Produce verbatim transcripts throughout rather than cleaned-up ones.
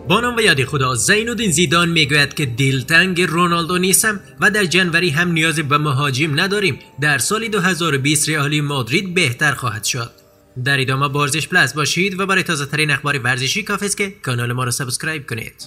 با نام و یاد خدا. زین‌الدین زیدان میگوید که دلتنگ رونالدو نیستم و در جنوری هم نیاز به مهاجم نداریم. در سال دو هزار و بیست رئال مادرید بهتر خواهد شد. در ادامه با ورزش پلاس باشید و برای تازه ترین اخبار ورزشی کافی است که کانال ما را سابسکرایب کنید.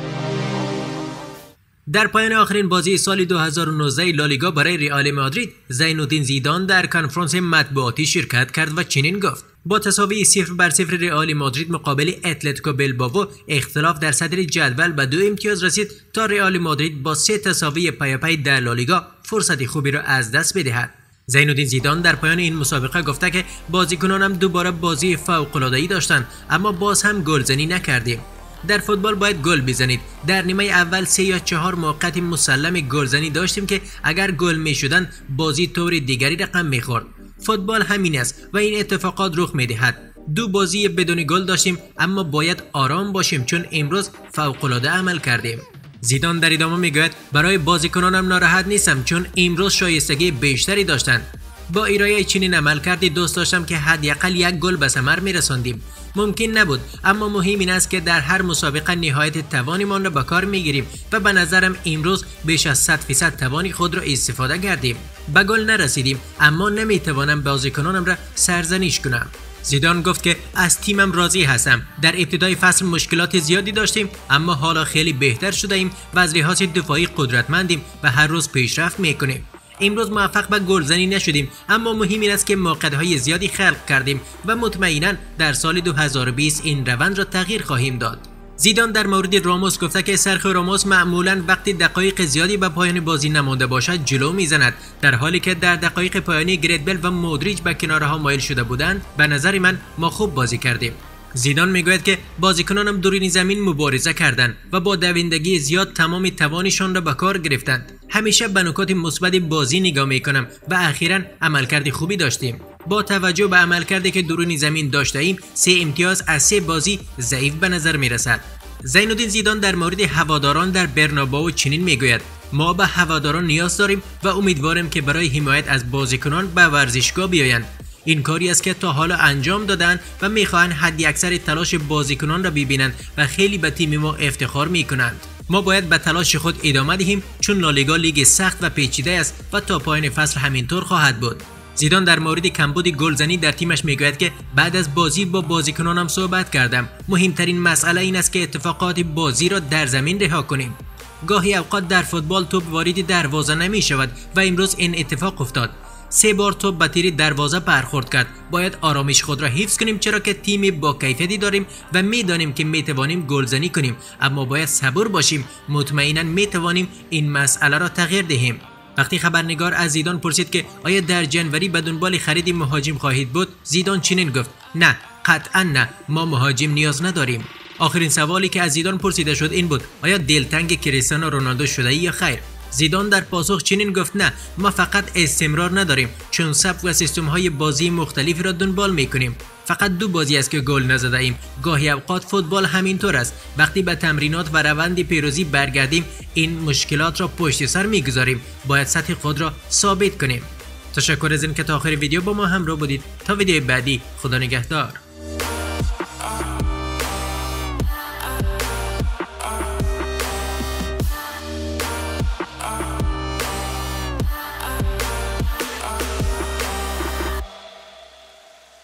در پایان آخرین بازی سال دو هزار و نوزده لالیگا برای رئال مادرید، زین‌الدین زیدان در کنفرانس مطبوعاتی شرکت کرد و چنین گفت: با تساوی صفر بر صفر رئال مادرید مقابل اتلتیکو بلبائو اختلاف در صدر جدول به دو امتیاز رسید تا رئال مادرید با سه تساوی پیاپی در لالیگا فرصت خوبی را از دست بدهد. زین‌الدین زیدان در پایان این مسابقه گفته که بازیکنانم دوباره بازی فوق‌العاده‌ای داشتند، اما باز هم گلزنی نکردیم. در فوتبال باید گل بزنید. در نیمه اول سه یا چهار موقعیت مسلم گلزنی داشتیم که اگر گل می‌شدند بازی طور دیگری رقم می‌خورد. فوتبال همین است و این اتفاقات رخ می‌دهد. دو بازی بدون گل داشتیم، اما باید آرام باشیم چون امروز فوق‌العاده عمل کردیم. زیدان در ادامه میگوید: برای بازیکنانم ناراحت نیستم چون امروز شایستگی بیشتری داشتند. با ارائه چنین عملکردی دوست داشتم که حداقل یک گل به ثمر میرساندیم. ممکن نبود، اما مهم این است که در هر مسابقه نهایت توانمان را به کار میگیریم و به نظرم امروز بیش از صد درصد توان خود را استفاده کردیم. به گل نرسیدیم، اما نمیتوانم بازیکنانم را سرزنش کنم. زیدان گفت که از تیمم راضی هستم. در ابتدای فصل مشکلات زیادی داشتیم، اما حالا خیلی بهتر شده ایم و از لحاظ دفاعی قدرتمندیم و هر روز پیشرفت میکنیم. امروز موفق به گلزنی نشدیم، اما مهم این است که موقعیت‌های زیادی خلق کردیم و مطمئنا در سال دو هزار و بیست این روند را تغییر خواهیم داد. زیدان در مورد راموس گفته که سرخیو راموس معمولا وقتی دقایق زیادی به پایان بازی نمانده باشد جلو میزند، در حالی که در دقایق پایانی گرید بیل و مودریچ به کنارها مایل شده بودند. به نظر من ما خوب بازی کردیم. زیدان میگوید که بازیکنانم درون زمین مبارزه کردند و با دوندگی زیاد تمام توانشان را به کار گرفتند. همیشه به نکات مثبت بازی نگاه میکنم و اخیراً عملکرد خوبی داشتیم. با توجه به عملکردی که درون زمین داشته ایم، سه امتیاز از سه بازی ضعیف به نظر میرسد. زین‌الدین زیدان در مورد هواداران در برنابائو چنین میگوید: ما به هواداران نیاز داریم و امیدوارم که برای حمایت از بازیکنان به ورزشگاه بیایند. این کاری است که تا حالا انجام دادن و میخواهند حداکثر تلاش بازیکنان را ببینند و خیلی به تیم ما افتخار میکنند. ما باید به تلاش خود ادامه دهیم چون لالیگا لیگ سخت و پیچیده است و تا پایان فصل همینطور خواهد بود. زیدان در مورد کمبود گلزنی در تیمش میگوید که بعد از بازی با بازیکنانم صحبت کردم. مهمترین مسئله این است که اتفاقات بازی را در زمین رها کنیم. گاهی اوقات در فوتبال توپ وارد دروازه نمی شود و امروز این اتفاق افتاد. سه بار توپ به تیر دروازه برخورد کرد. باید آرامش خود را حفظ کنیم چرا که تیم با کیفیتی داریم و میدانیم که میتوانیم گلزنی کنیم، اما باید صبور باشیم. مطمئنا میتوانیم این مسئله را تغییر دهیم. وقتی خبرنگار از زیدان پرسید که آیا در جنوری به دنبال خرید مهاجم خواهید بود، زیدان چنین گفت: نه، قطعا نه، ما مهاجم نیاز نداریم. آخرین سوالی که از زیدان پرسیده شد این بود: آیا دلتنگ کریستیانو رونالدو شده ای یا خیر؟ زیدان در پاسخ چنین گفت: نه، ما فقط استمرار نداریم چون سبک و سیستم های بازی مختلفی را دنبال میکنیم. فقط دو بازی است که گل نزده ایم. گاهی اوقات فوتبال همینطور است. وقتی به تمرینات و روند پیروزی برگردیم این مشکلات را پشت سر میگذاریم. باید سطح خود را ثابت کنیم. تشکر از اینکه تا آخر ویدیو با ما همراه بودید. تا ویدیو بعدی، خدا نگهدار.